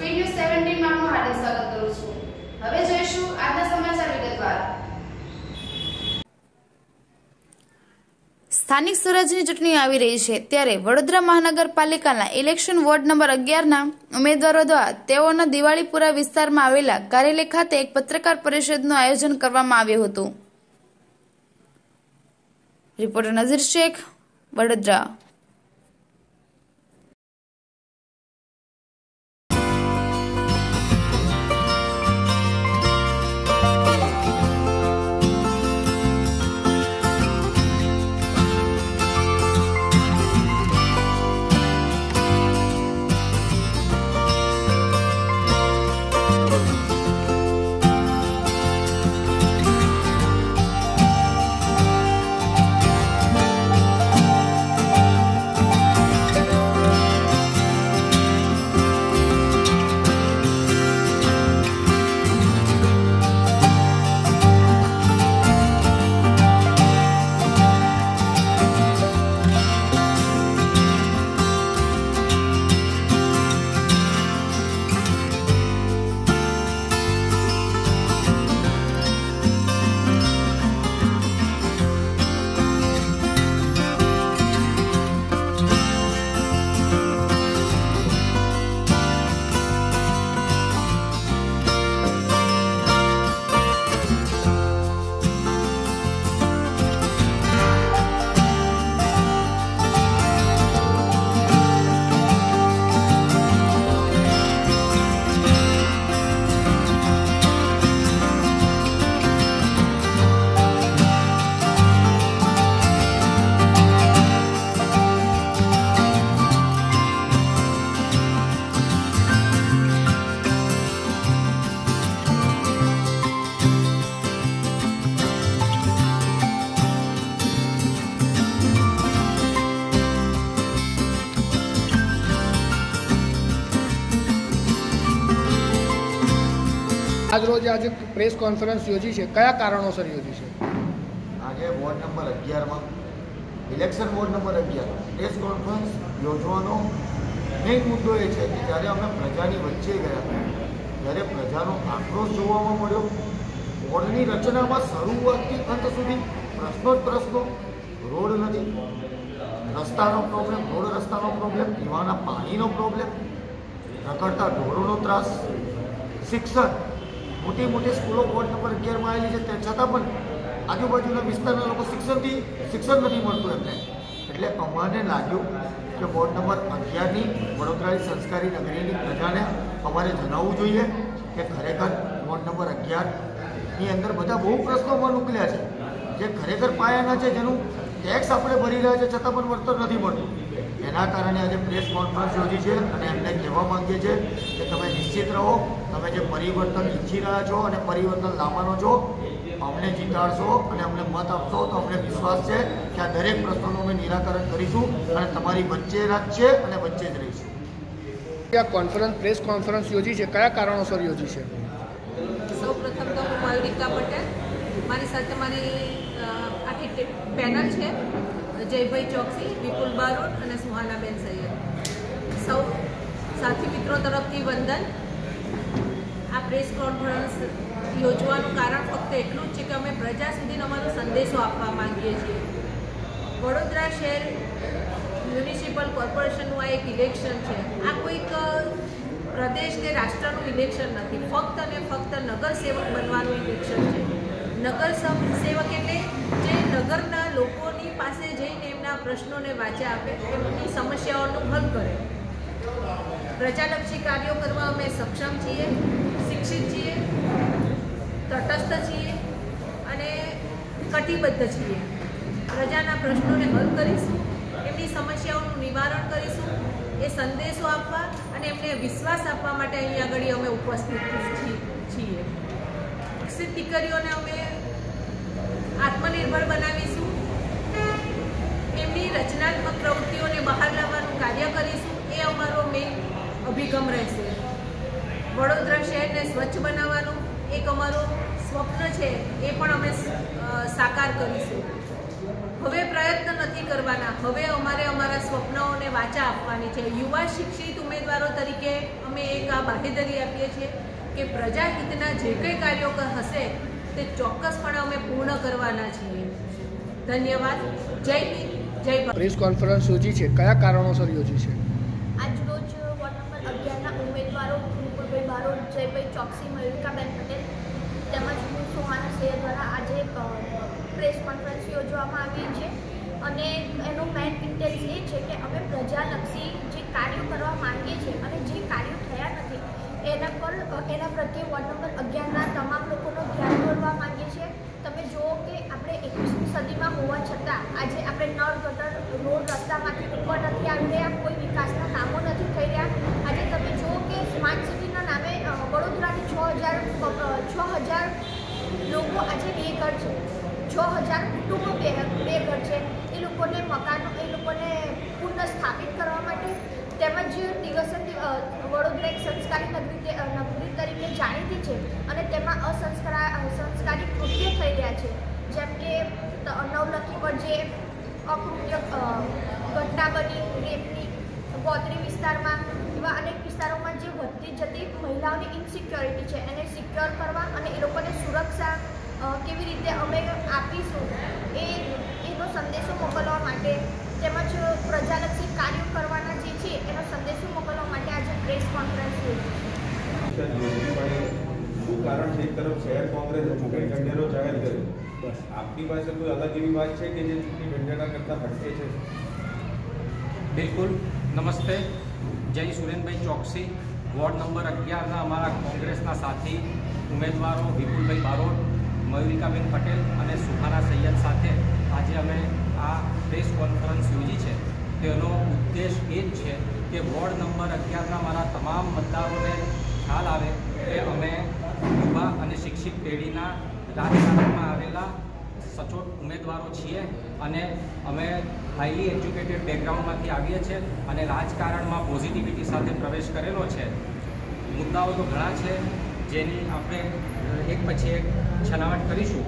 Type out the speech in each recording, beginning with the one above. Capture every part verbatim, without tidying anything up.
Speed news સત્તર માં આપનું હાર્દિક સ્વાગત કરું છું। હવે જોઈશું આજના સમાચાર વિગતવાર। સ્થાનિક સ્વરાજ્યની ચૂંટણી આવી રહી છે ત્યારે વડોદરા મહાનગરપાલિકાના ઇલેક્શન વોર્ડ નંબર અગિયાર ના ઉમેદવારો દ્વારા તેઓના દિવાળીપુરા વિસ્તારમાં આવેલા કાર્યાલય ખાતે એક પત્રકાર પરિષદનું આયોજન કરવામાં આવ્યું હતું। રિપોર્ટર નઝીર શેખ, વડોદરા। आज रोज आज प्रेस कॉन्फ्रेंस योजी है, क्या कारणोसर योजी है? आज वोर्ड नंबर अगियार में इलेक्शन वोर्ड नंबर अगियार प्रेस कॉन्फ्रेंस योजવાનો મેઇન મુદ્દો એ છે કે જ્યારે અમે પ્રજાની વચ્ચે ગયા ત્યારે પ્રજાનો આક્રોશ જોવામાં મળ્યો। વોર્ડની રચનામાં શરૂઆતથી અંત સુધી પ્રશ્નો જ પ્રશ્નો, રોડ નથી, રસ્તાનો પ્રોબ્લેમ, રોડ રસ્તાનો પ્રોબ્લેમ, પીવાના પાણીનો પ્રોબ્લેમ, રખડતા ઢોરોનો ત્રાસ, શિક્ષણ, મોટી મોટી સ્કૂલો વોર્ડ નંબર અગિયારમાં આવેલી છે તે છતાં પણ આજુબાજુના વિસ્તારના લોકો શિક્ષણથી શિક્ષણ નથી મળતું એમને। એટલે અમારે લાગ્યું કે વોર્ડ નંબર અગિયારની વડોદરાની સંસ્કારી નગરીની પ્રજાને અમારે જણાવવું જોઈએ કે ખરેખર વોર્ડ નંબર અગિયારની અંદર બધા બહુ પ્રશ્નોમાં નીકળ્યા છે જે ખરેખર પાયાના છે, જેનું ટેક્સ આપણે ભરી રહ્યા છે છતાં પણ વળતર નથી મળતું। એના કારણે આજે પ્રેસ કોન્ફરન્સ યોજી છે અને એમને કહેવા માંગીએ છીએ કે તમે નિશ્ચિત રહો, તમે જે પરિવર્તન ઈચ્છી રહ્યા છો અને પરિવર્તન લાવવાનો છો, અમને જીતાડશો અને અમને મત આપશો તો અમને વિશ્વાસ છે કે આ દરેક પ્રશ્નોનું અમે નિરાકરણ કરીશું અને તમારી વચ્ચે જ છે અને વચ્ચે જ રહીશું। આ કોન્ફરન્સ પ્રેસ કોન્ફરન્સ યોજી છે, કયા કારણોસર યોજી છે? સૌ પ્રથમ તો હું મયુરિકા પટેલ, મારી સાથે મારી આખી પેનલ છે, જયભાઈ ચોકસી, વિપુલ બારોટ અને સુહાનાબેન સૈયદ। સૌ સાથી મિત્રો તરફથી વંદન। આ પ્રેસ કોન્ફરન્સ યોજવાનું કારણ ફક્ત એટલું જ છે કે અમે પ્રજા સુધીનો અમારો સંદેશો આપવા માંગીએ છીએ। વડોદરા શહેર મ્યુનિસિપલ કોર્પોરેશનનું આ એક ઇલેક્શન છે, આ કોઈક પ્રદેશ કે રાષ્ટ્રનું ઇલેક્શન નથી, ફક્ત અને ફક્ત નગર સેવક બનવાનું ઇલેક્શન છે। નગર સેવક એટલે જે નગરના લોકોની પાસે જઈને એમના પ્રશ્નોને વાચા આપે, એમની સમસ્યાઓનું હલ કરે। પ્રજાલક્ષી કાર્યો કરવા અમે સક્ષમ છીએ, શિક્ષિત છીએ, તટસ્થ છીએ અને કટિબદ્ધ છીએ। પ્રજાના પ્રશ્નોને હલ કરીશું, એમની સમસ્યાઓનું નિવારણ કરીશું, એ સંદેશો આપવા અને એમને વિશ્વાસ આપવા માટે અહીં આગળ અમે ઉપસ્થિત છીએ। વિકસિત દીકરીઓને અમે આત્મનિર્ભર બનાવીશું, એમની રચનાત્મક પ્રવૃત્તિઓને બહાર લાવવાનું કાર્ય કરીશું, એ અમારો મેઇન અભિગમ રહેશે। વડોદરા શહેરને સ્વચ્છ બનાવવાનું એક અમારો સ્વપ્ન છે, એ પણ અમે સાકાર કરીશું। હવે પ્રયત્ન નથી કરવાના, હવે અમારે અમારા સ્વપ્નોને વાચા આપવાની છે. યુવા શિક્ષિત ઉમેદવારો તરીકે અમે એક આ બાહેધરી આપીએ છીએ કે પ્રજાહિતના જે કંઈ કાર્યો હશે તે ચોક્કસપણે અમે પૂર્ણ કરવાના છીએ. ધન્યવાદ. જય હિન્દ, જય ભારત. પ્રેસ કોન્ફરન્સ યોજી છે, કયા કારણોસર યોજી છે? આજ રોજ વોર્ડ નંબર અગિયારના ઉમેદવારો વિપુલભાઈ બારોટ, જયભાઈ ચોકસી, મયુરિકાબેન પટેલ તેમજ હું સોહાના સૈયદ દ્વારા આજે પ્રેસ કોન્ફરન્સ યોજવામાં આવી છે. અને એનો મેઇન ઇન્ટેન્સ એ છે કે અમે પ્રજાલક્ષી જે કાર્યો કરવા માંગીએ છીએ અને જે કાર્યો થયા નથી એના પર એના પ્રત્યે વોર્ડ નંબર અગિયારના તમામ લોકોનો ધ્યાન દોરવા માંગીએ છીએ. તમે જુઓ કે આપણે એકવીસમી સદીમાં હોવા છતાં આજે આપણે નળ ગટર રોડ રસ્તામાંથી ઉપર નથી આવી રહ્યા, કોઈ વિકાસના કામો નથી થઈ રહ્યા. આજે તમે જુઓ કે સ્માર્ટ સિટીના નામે વડોદરાની છ હજાર છ હજાર લોકો આજે બેઘર છે, છ હજાર કુટુંબો બે બેઘર છે. એ લોકોને મકાનો એ લોકોને પુનઃ સ્થાપિત કરવા માટે તેમજ દિવસે વડોદરા એક સંસ્કારી નગરી નગરી તરીકે જાણીતી છે અને તેમાં અસંસ્કાર સંસ્કારી કૃત્યો થઈ રહ્યા છે. જેમ કે નવલખી પર જે અકૃત્ય ઘટના બની રેપની, ગોત્રી વિસ્તારમાં, એવા અનેક વિસ્તારોમાં જે વધતી જતી મહિલાઓની ઇનસિક્યોરિટી છે એને સિક્યોર કરવા અને એ લોકોને સુરક્ષા કેવી રીતે અમે આપીશું એ એનો સંદેશો મોકલવા માટે તેમજ પ્રજાલક્ષી કાર્યો કરવાના જે છે એનો સંદેશો મોકલવા માટે આજે પ્રેસ કોન્ફરન્સ યોજી. શું કારણ છે? એક તરફ શહેર કોંગ્રેસે ચૂંટણી ઢંઢેરો જાહેર કર્યો, આપની પાસે કોઈ અલગ એવી વાત છે કે જે ચૂંટણી ઢંઢેરા કરતાં હટકે છે? બિલકુલ. નમસ્તે. જય સુરેનભાઈ ચોકસી, વોર્ડ નંબર અગિયારના અમારા કોંગ્રેસના સાથી ઉમેદવારો વિપુલભાઈ બારોટ, મયુરિકાબેન પટેલ અને સુહાના સૈયદ સાથે આજે અમે આ પ્રેસ કોન્ફરન્સ યોજી છે. તેનો ઉદ્દેશ એ જ છે કે વોર્ડ નંબર અગિયારના મારા તમામ મતદારોને ખ્યાલ આવે કે અમે યુવા અને શિક્ષિત પેઢીના રાજકારણમાં આવેલા સચોટ ઉમેદવારો છીએ અને અમે હાઈલી એજ્યુકેટેડ બેકગ્રાઉન્ડમાંથી આવીએ છીએ અને રાજકારણમાં પોઝિટિવિટી સાથે પ્રવેશ કરેલો છે. મુદ્દાઓ તો ઘણા છે જેની આપણે એક પછી એક છનાવટ કરીશું,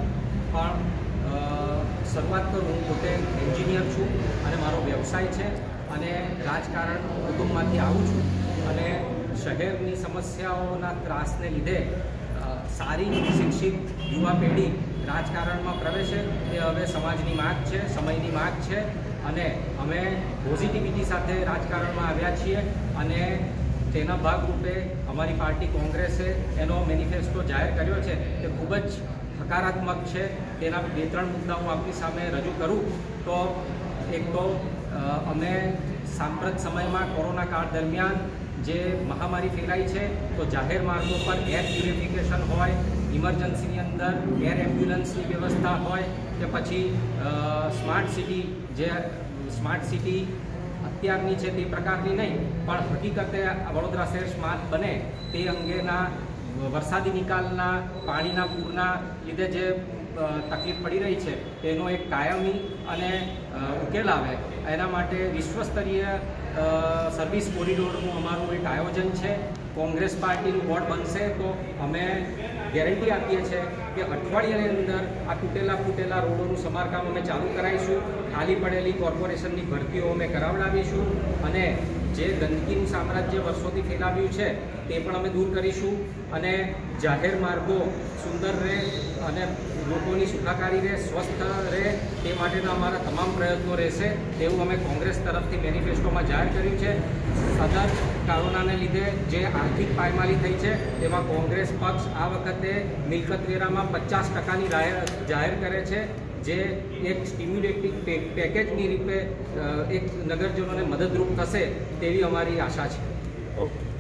પણ શરૂઆત કરું. હું પોતે એન્જિનિયર છું અને મારો વ્યવસાય છે અને રાજકારણ કુટુંબમાંથી આવું છું અને શહેરની સમસ્યાઓના ત્રાસને લીધે સારી શિક્ષિત યુવા પેઢી રાજકારણમાં પ્રવેશે એ હવે સમાજની માગ છે, સમયની માગ છે અને અમે પોઝિટિવિટી સાથે રાજકારણમાં આવ્યા છીએ અને તેના ભાગરૂપે અમારી પાર્ટી કોંગ્રેસે એનો મેનિફેસ્ટો જાહેર કર્યો છે તે ખૂબ જ હકારાત્મક છે. તેના બે ત્રણ મુદ્દા હું આપની સામે રજૂ કરું તો એક તો અમે સાંપ્રત સમયમાં કોરોના કાળ દરમિયાન જે મહામારી ફેલાઈ છે તો જાહેર માર્ગો પર એર પ્યુરિફિકેશન હોય, ઇમરજન્સીની અંદર એર એમ્બ્યુલન્સની વ્યવસ્થા હોય કે પછી સ્માર્ટ સિટી જે સ્માર્ટ સિટી અત્યારની છે તે પ્રકારની નહીં પણ હકીકતે વડોદરા શહેર સ્માર્ટ બને તે અંગેના વરસાદી નિકાલના પાણીના પૂરના લીધે જે તકલીફ પડી રહી છે તેનો એક કાયમી અને ઉકેલ આવે એના માટે વિશ્વસ્તરીય સર્વિસ કોરિડોરનું અમારું એક આયોજન છે. કોંગ્રેસ પાર્ટીનું બોર્ડ બનશે તો અમે ગેરંટી આપીએ છીએ કે અઠવાડિયાની અંદર આ તૂટેલા ફૂટેલા રોડોનું સમારકામ અમે ચાલુ કરાવીશું. ખાલી પડેલી કોર્પોરેશનની ભરતીઓ અમે કરાવડાવીશું અને જે ગંદકીનું સામ્રાજ્ય વર્ષોથી ફેલાવ્યું છે તે પણ અમે દૂર કરીશું અને જાહેર માર્ગો સુંદર રહે અને લોકોની સુખાકારી રહે, સ્વસ્થ રહે તે માટેના અમારા તમામ પ્રયત્નો રહેશે તેવું અમે કોંગ્રેસ તરફથી મેનિફેસ્ટોમાં જાહેર કર્યું છે. સદર કોરોનાને લીધે જે આર્થિક પાયમાલી થઈ છે તેમાં કોંગ્રેસ પક્ષ આ વખતે મિલકત વેરામાં પચાસ ટકાની જાહેર કરે છે જે એક સ્ટિમ્યુલેટિંગ પેકેજની રૂપે એક નગરજનોને મદદરૂપ થશે તેવી અમારી આશા છે. ઓકે.